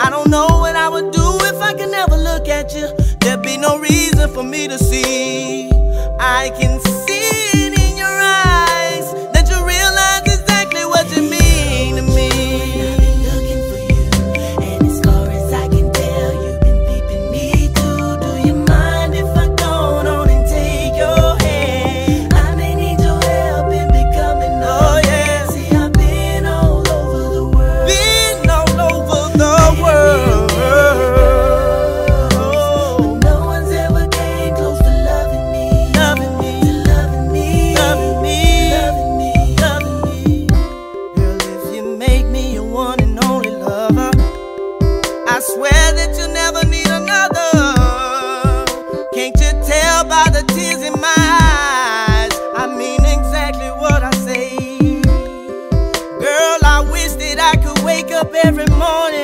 I don't know what I would do if I could never look at you. There'd be no reason for me to see. I can see it in your eyes that you realize exactly what you mean to me. I've been looking for you, and as far as I can tell, you've been peeping me too. Do you mind if I go on and take your hand? I may need your help in becoming Oh yeah. See, I've been all over the world. Been all over the world. But no one's ever came close to loving me. Loving me. To loving me. Loving me. Loving me. Loving me. Girl, if you make me your one and only lover, I swear that you'll never need another. Can't you tell by the tears in my eyes? I mean exactly what I say. Girl, I wish that I could wake up every morning